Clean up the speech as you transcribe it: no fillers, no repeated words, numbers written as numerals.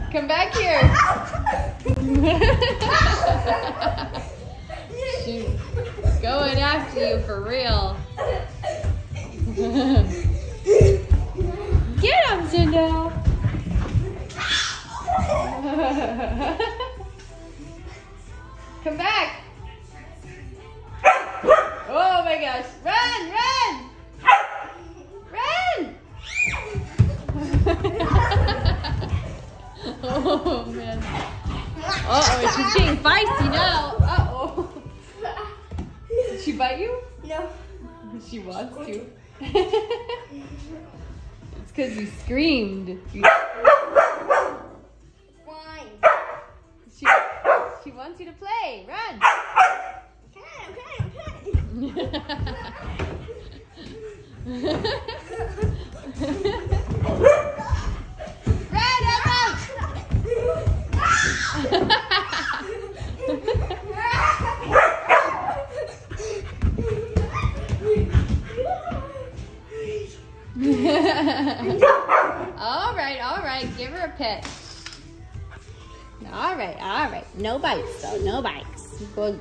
Come back here. She's going after you for real. Get him, Sindel. Come back. Oh my gosh. Run, run. Run. Oh man. Uh-oh, she's getting feisty now. Uh-oh. Did she bite you? No. She wants to. It's because you screamed. Fine. She wants you to play. Run. Okay. Run, Emma! All right. Give her a pet. All right. No bites, though. No bites. Good.